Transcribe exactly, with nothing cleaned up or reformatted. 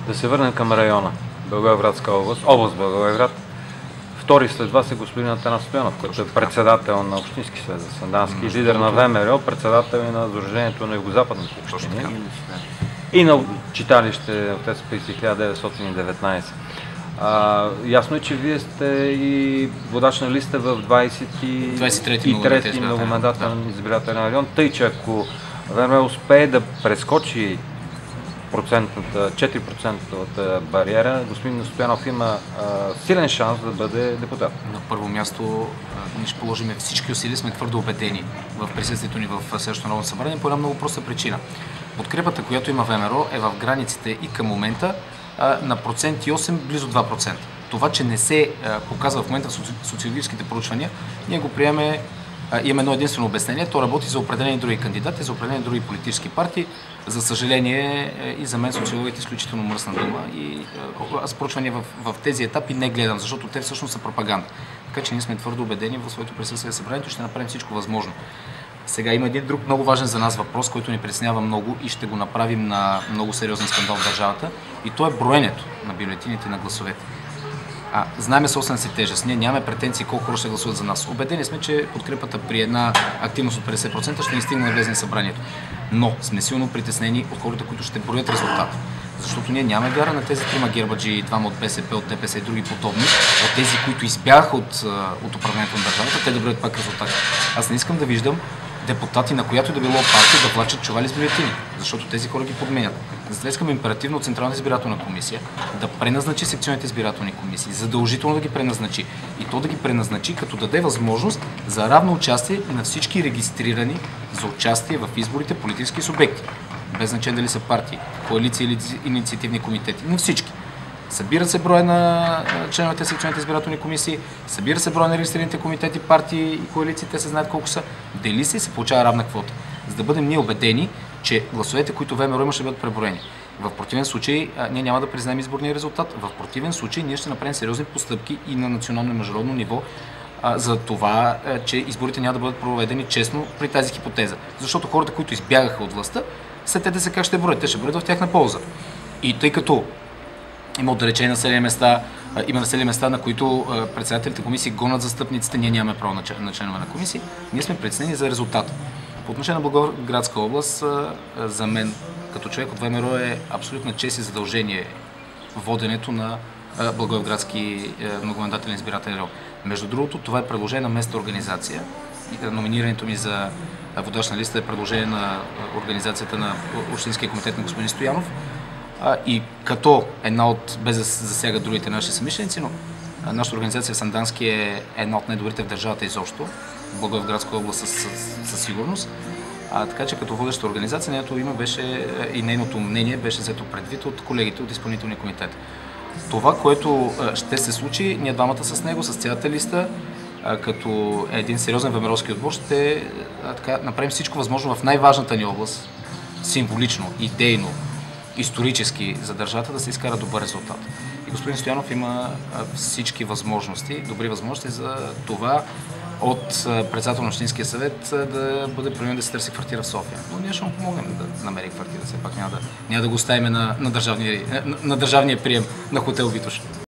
Да се върнем към района, Благоевградска област, област Благоевград. Втори след вас е господин Атанас Стоянов, който е председател на Общински съвет за Сандански, лидер на ВМРО, председател и на Сдружението на югозападните общини и на читалище Отец Паисий хиляда деветстотин и деветнадесет. А, ясно е, че вие сте и водач на листа в двадесет и трети многомандатен избирателен район, тъй че ако ВМРО успее да прескочи процентната, четири процента бариера, господин Стоянов има а, силен шанс да бъде депутат. На първо място ние ще положим всички усилия, сме твърдо убедени в присъствието ни в следващото Народно събрание по една много проста причина. Подкрепата, която има ВМРО, е в границите и към момента а, на процент и осем, близо два процента. Това, че не се а, показва в момента в соци... социологическите проучвания, ние го приемаме. Имаме едно единствено обяснение. То работи за определени други кандидати, за определени други политически партии. За съжаление и за мен социологията е изключително мръсна дума и аз проучвания в, в тези етапи не гледам, защото те всъщност са пропаганда. Така че ние сме твърдо убедени в своето присъствие в събранието, ще направим всичко възможно. Сега има един друг много важен за нас въпрос, който ни притеснява много и ще го направим на много сериозен скандал в държавата, и то е броенето на бюлетините на гласовете. А, знаеме собствената си тежест. Ние нямаме претенции колко хора ще гласуват за нас. Убедени сме, че подкрепата при една активност от петдесет процента ще ни стигне на влезне в събранието. Но сме силно притеснени от хората, които ще броят резултата. Защото ние нямаме вяра на тези трима гербаджи, двама от БСП, от ДПС и други подобни, от тези, които избягаха от, от управлението на държавата, те да броят пак резултати. Аз не искам да виждам депутати, на която да било партия, да влачат чували с бюлетини, защото тези хора ги подменят. Затова искаме императивно от Централната избирателна комисия да преназначи секционните избирателни комисии, задължително да ги преназначи. И то да ги преназначи, като даде възможност за равно участие на всички регистрирани за участие в изборите политически субекти. Без значение дали са партии, коалиции или инициативни комитети. На всички. Събира се броя на членовете на секционните избирателни комисии, събира се броя на регистрираните комитети, партии и коалиции, те се знаят колко са, дели се и се получава равна квота. За да бъдем ние убедени, че гласовете, които ВМРО има, ще бъдат преброени. В противен случай а, ние няма да признаем изборния резултат. В противен случай ние ще направим сериозни постъпки и на национално и международно ниво а, за това, а, че изборите няма да бъдат проведени честно при тази хипотеза. Защото хората, които избягаха от властта, след те да се как ще броят. Те ще броят в тяхна полза. И тъй като има отдалечени населени места, има населени места, на които председателите комисии гонят застъпниците, ние нямаме право на членове на комисии, ние сме притеснени за резултата. По отношение на Благоевградска област, за мен, като човек от ВМРО, е абсолютна чест и задължение воденето на Благоевградски многомандателен избирателен район. Между другото, това е предложение на местната организация. Номинирането ми за водач на листа е предложение на организацията на Общинския комитет на господин Стоянов. И като една от, без да засяга другите наши съмишленици, но нашата организация в Сандански е една от най-добрите в държавата изобщо, в Благоевградска област със, със сигурност. А, така че като водеща организация, нейното име беше и нейното мнение беше взето предвид от колегите от изпълнителния комитет. Това, което ще се случи, ние двамата с него, с цялата листа, като един сериозен ВМРО-ски отбор, ще така, направим всичко възможно в най-важната ни област, символично, идейно, исторически за държавата, да се изкара добър резултат. И господин Стоянов има всички възможности, добри възможности за това от председател на Общинския съвет да бъде променен да се търси квартира в София. Но ние ще му помогнем да намери квартира, все пак няма да, няма да го оставим на, на, държавния, на, на държавния прием на хотел Витош.